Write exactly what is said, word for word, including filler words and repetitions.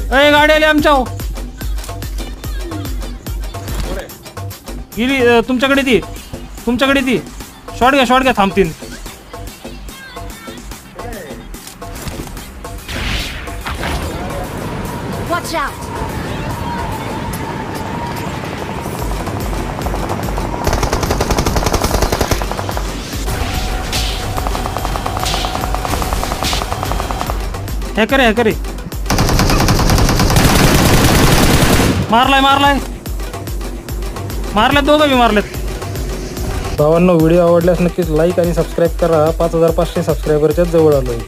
अय गाडी आली आमच्या गेली तुमच्याकडे ती तुमच्याकडे ती शॉट घ्या शॉट घ्या थांबतील Watch out! हॅकर आहे हॅकर आहे मारलाय मारलाय मारल्यात दोघं बी मारलेत भावांनो व्हिडिओ आवडल्यास नक्कीच लाईक आणि सबस्क्राईब करा पाच हजार पाचशे सबस्क्रायबरच्या जवळ आलोय